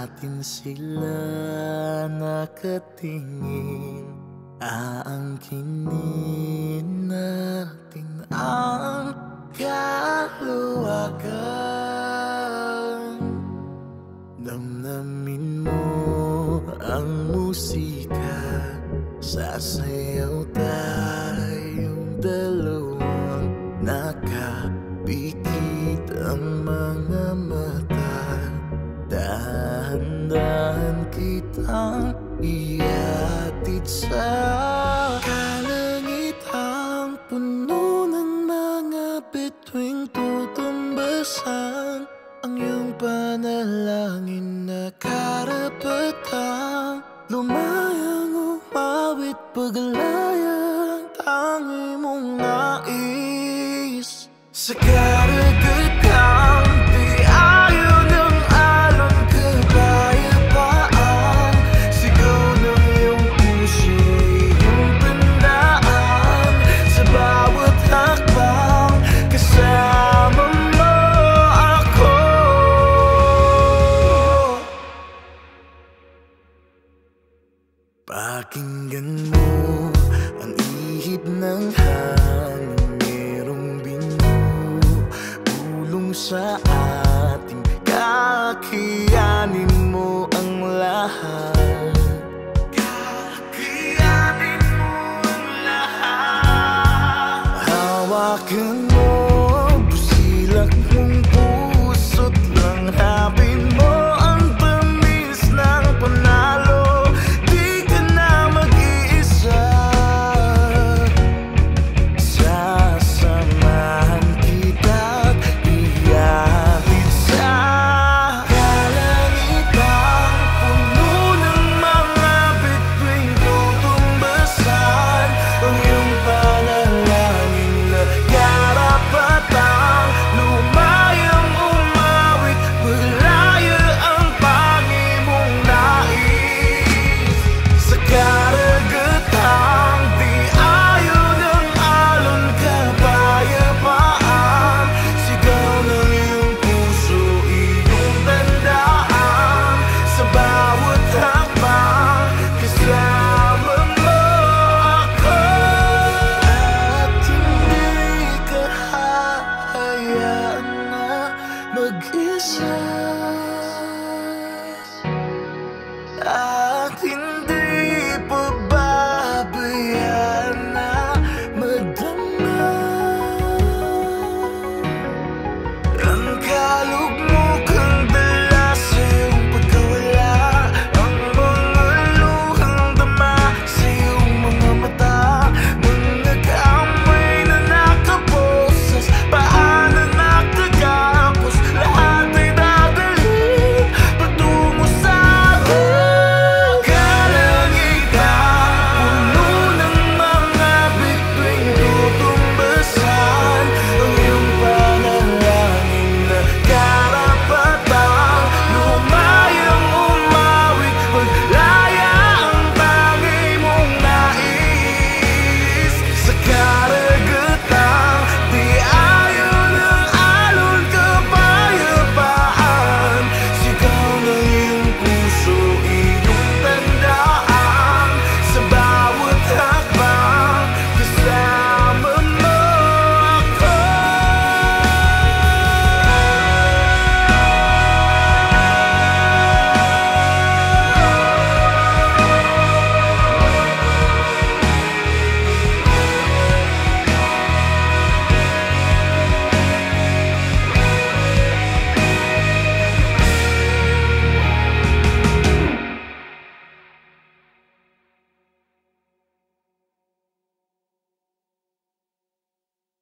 atin sila nakatingin, aangkinin natin ang kaluwagan. Damdamin mo ang musika, sasayaw tayong dalawang nakapikit ang mga mata. Dahan-dahan kitang iatid sa kalangitang puno ng mga bituing tutumbasan. Ang iyong panalangin na karapatang lumayang umawit, paglayang tangi mong nais. Sa karagatan di ayaw ng alon kapayapaan, sigaw ng iyong puso iyong tandaan. Sa bawat hakbang kasama mo ako. Pakinggan mo ang ihip ng hangin, merong binubulong sa ating kakayanin mo ang lahat. Kakayanin mo ang lahat. Hawakan mo